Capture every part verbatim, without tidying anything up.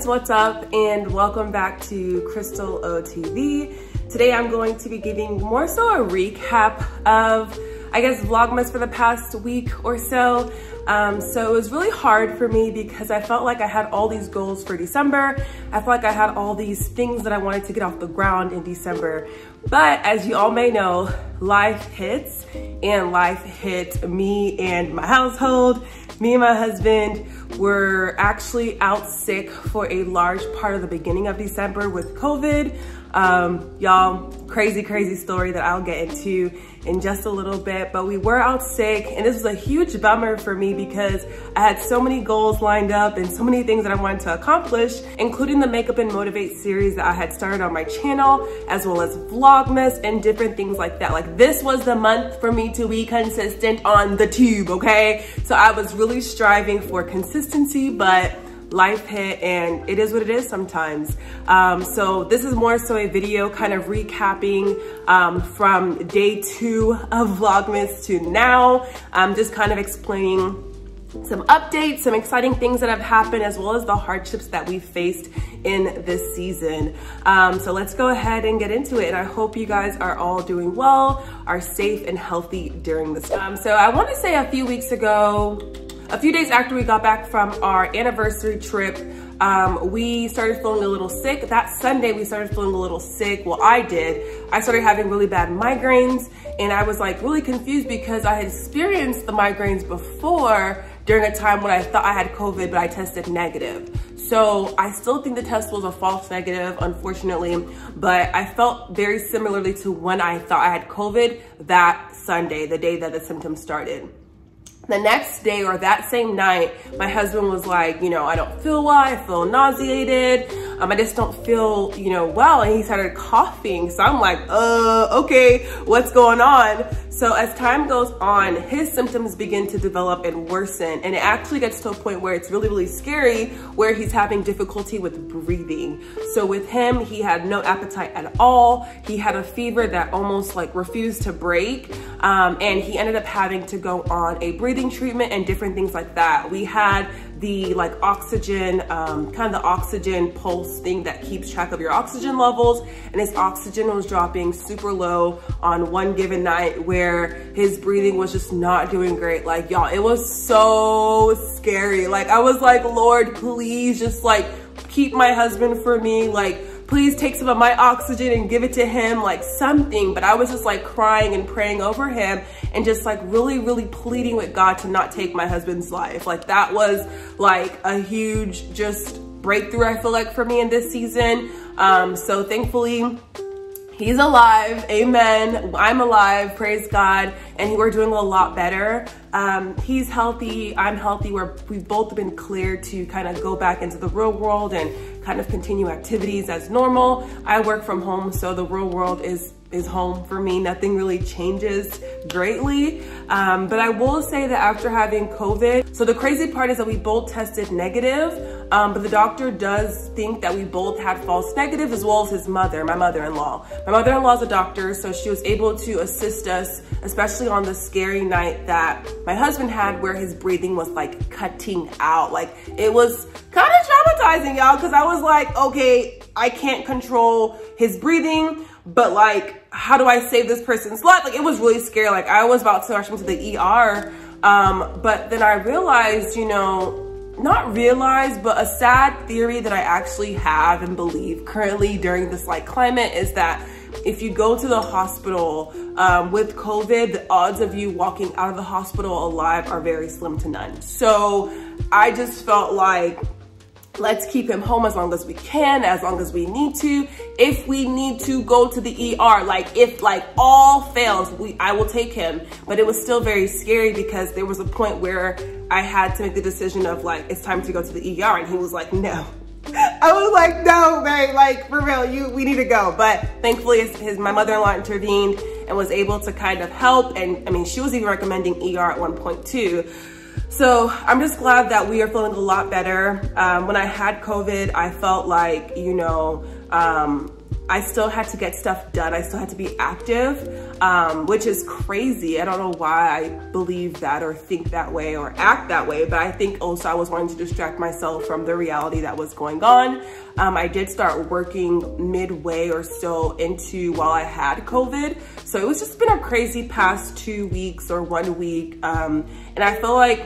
what's up, and welcome back to Crystal O T V. Today I'm going to be giving more so a recap of, I guess, Vlogmas for the past week or so. Um, so it was really hard for me because I felt like I had all these goals for December. I felt like I had all these things that I wanted to get off the ground in December. But as you all may know, life hits, and life hit me and my household. Me and my husband were actually out sick for a large part of the beginning of December with COVID. Um, y'all, crazy, crazy story that I'll get into in just a little bit, but we were out sick, and this was a huge bummer for me because I had so many goals lined up and so many things that I wanted to accomplish, including the Makeup and Motivate series that I had started on my channel, as well as Vlogmas and different things like that. Like, this was the month for me to be consistent on the tube, okay? So I was really striving for consistency, but life hit, and it is what it is sometimes. Um, so this is more so a video kind of recapping um, from day two of Vlogmas to now. I'm just kind of explaining some updates, some exciting things that have happened, as well as the hardships that we faced in this season. Um, so let's go ahead and get into it. And I hope you guys are all doing well, are safe and healthy during this time. So I want to say a few weeks ago, a few days after we got back from our anniversary trip, um, we started feeling a little sick. That Sunday, we started feeling a little sick. Well, I did. I started having really bad migraines, and I was like really confused because I had experienced the migraines before during a time when I thought I had COVID, but I tested negative. So I still think the test was a false negative, unfortunately, but I felt very similarly to when I thought I had COVID that Sunday, the day that the symptoms started. The next day, or that same night, my husband was like, you know, I don't feel well, I feel nauseated, um, I just don't feel, you know, well, and he started coughing. So I'm like, uh, okay, what's going on? So as time goes on, his symptoms begin to develop and worsen, and it actually gets to a point where it's really, really scary, where he's having difficulty with breathing. So with him, he had no appetite at all. He had a fever that almost like refused to break, um, and he ended up having to go on a breathing treatment and different things like that. We had the like oxygen, um, kind of the oxygen pulse thing that keeps track of your oxygen levels, and his oxygen was dropping super low on one given night where his breathing was just not doing great. Like, y'all, it was so scary. Like, I was like, Lord, please just like keep my husband for me. Like, please take some of my oxygen and give it to him, like something. But I was just like crying and praying over him and just like really, really pleading with God to not take my husband's life. Like, that was like a huge just breakthrough, I feel like, for me in this season. Um, so thankfully, he's alive, amen. I'm alive, praise God, and we're doing a lot better. Um, he's healthy, I'm healthy. We're, we've both been cleared to kind of go back into the real world and kind of continue activities as normal. I work from home, so the real world is is home for me. Nothing really changes greatly. Um, but I will say that after having COVID, so the crazy part is that we both tested negative, um, but the doctor does think that we both had false negatives, as well as his mother, my mother-in-law. My mother-in-law is a doctor, so she was able to assist us, especially on the scary night that my husband had, where his breathing was like cutting out. Like, it was kind of traumatizing, y'all, because I was like, okay, I can't control his breathing, but like, how do I save this person's life? Like, it was really scary. Like, I was about to rush him to the E R. Um, but then I realized, you know, not realized, but a sad theory that I actually have and believe currently during this like climate is that if you go to the hospital um, with COVID, the odds of you walking out of the hospital alive are very slim to none. So I just felt like, let's keep him home as long as we can, as long as we need to. If we need to go to the E R, like if like all fails, we I will take him. But it was still very scary because there was a point where I had to make the decision of like, it's time to go to the E R, and he was like, no. I was like, no, babe, like for real, you we need to go. But thankfully his, his my mother-in-law intervened and was able to kind of help. And I mean, she was even recommending E R at one point too. So I'm just glad that we are feeling a lot better. Um, when I had COVID, I felt like, you know, um, I still had to get stuff done. I still had to be active, um, which is crazy. I don't know why I believe that or think that way or act that way, but I think also I was wanting to distract myself from the reality that was going on. Um, I did start working midway or so into while I had COVID. So it was just been a crazy past two weeks or one week. Um, and I feel like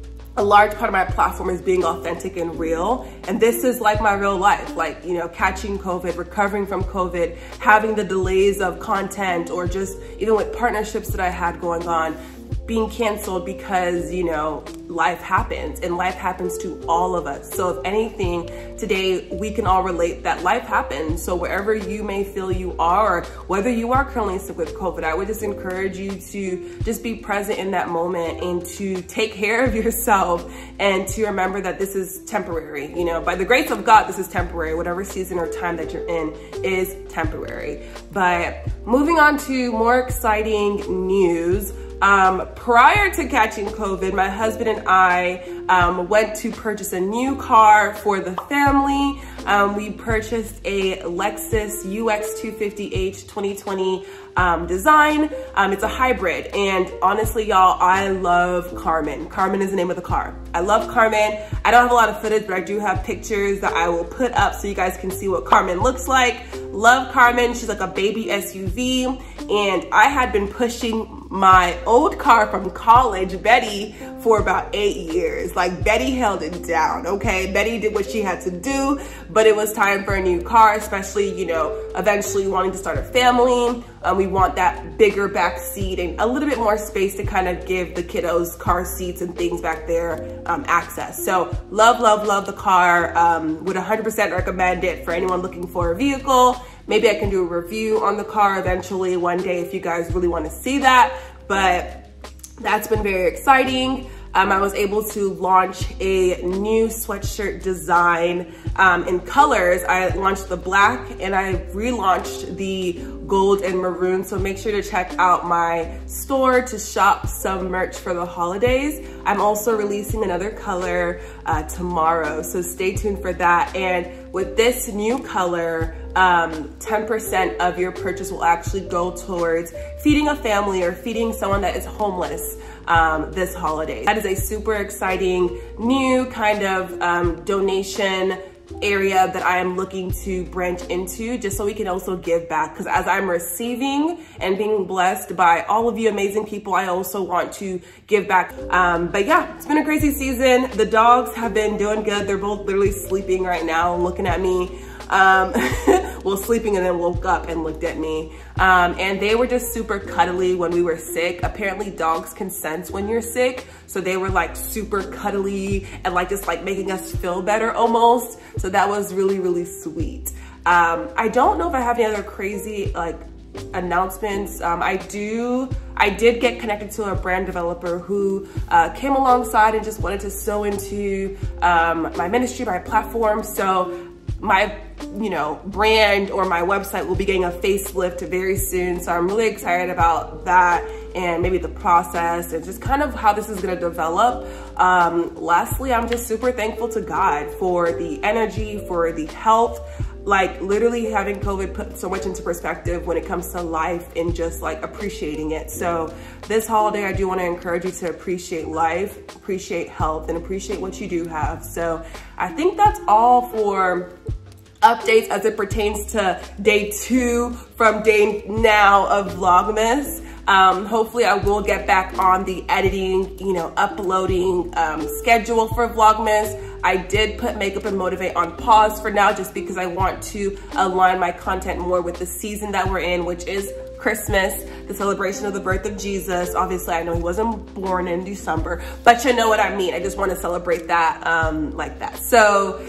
a large part of my platform is being authentic and real. And this is like my real life, like, you know, catching COVID, recovering from COVID, having the delays of content, or just even with partnerships that I had going on, being canceled because, you know, life happens, and life happens to all of us. So if anything, today we can all relate that life happens. So wherever you may feel you are, or whether you are currently sick with COVID, I would just encourage you to just be present in that moment and to take care of yourself, and to remember that this is temporary. You know, by the grace of God, this is temporary. Whatever season or time that you're in is temporary. But moving on to more exciting news. Um, prior to catching COVID, my husband and I um, went to purchase a new car for the family. Um, we purchased a Lexus U X two fifty H twenty twenty um, design. Um, it's a hybrid, and honestly, y'all, I love Carmen. Carmen is the name of the car. I love Carmen. I don't have a lot of footage, but I do have pictures that I will put up so you guys can see what Carmen looks like. Love Carmen. She's like a baby S U V, and I had been pushing my old car from college, Betty, for about eight years. Like, Betty held it down, okay? Betty did what she had to do, but it was time for a new car, especially, you know, eventually wanting to start a family. Um, we want that bigger back seat and a little bit more space to kind of give the kiddos car seats and things back there um, access. So love, love, love the car. Um, would one hundred percent recommend it for anyone looking for a vehicle. Maybe I can do a review on the car eventually one day if you guys really want to see that, but that's been very exciting. Um, I was able to launch a new sweatshirt design um, in colors. I launched the black, and I relaunched the gold and maroon. So make sure to check out my store to shop some merch for the holidays. I'm also releasing another color uh, tomorrow, so stay tuned for that. And with this new color, um, ten percent of your purchase will actually go towards feeding a family or feeding someone that is homeless um, this holiday. That is a super exciting new kind of um, donation area that I am looking to branch into, just so we can also give back. Because as I'm receiving and being blessed by all of you amazing people, I also want to give back. Um, but yeah, it's been a crazy season. The dogs have been doing good. They're both literally sleeping right now and looking at me. Um, well, sleeping, and then woke up and looked at me. Um, and they were just super cuddly when we were sick. Apparently dogs can sense when you're sick. So they were like super cuddly and like just like making us feel better almost. So that was really, really sweet. Um, I don't know if I have any other crazy like announcements. Um, I do, I did get connected to a brand developer who uh, came alongside and just wanted to sew into um, my ministry, my platform. So my, you know, brand or my website will be getting a facelift very soon. So I'm really excited about that, and maybe the process and just kind of how this is gonna develop. Um, lastly, I'm just super thankful to God for the energy, for the health. Like, literally having COVID put so much into perspective when it comes to life and just like appreciating it. So this holiday, I do want to encourage you to appreciate life, appreciate health, and appreciate what you do have. So I think that's all for updates as it pertains to day two from day now of Vlogmas. Um, hopefully I will get back on the editing, you know, uploading um, schedule for Vlogmas. I did put Makeup and Motivate on pause for now, just because I want to align my content more with the season that we're in, which is Christmas, the celebration of the birth of Jesus. Obviously, I know he wasn't born in December, but you know what I mean. I just want to celebrate that um, like that. So,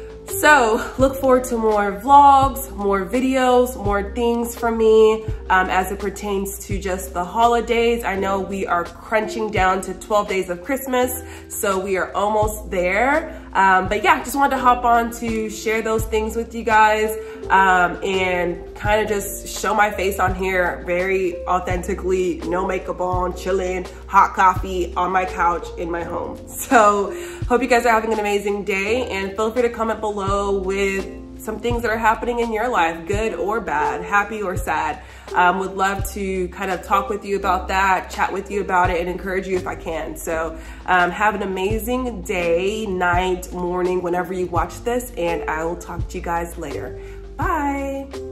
So look forward to more vlogs, more videos, more things from me um, as it pertains to just the holidays. I know we are crunching down to twelve days of Christmas, so we are almost there. Um, but yeah, just wanted to hop on to share those things with you guys um, and kind of just show my face on here very authentically, no makeup on, chilling, hot coffee on my couch in my home. So hope you guys are having an amazing day, and feel free to comment below with some things that are happening in your life, good or bad, happy or sad. Um, would love to kind of talk with you about that, chat with you about it, and encourage you if I can. So um, have an amazing day, night, morning, whenever you watch this, and I will talk to you guys later. Bye.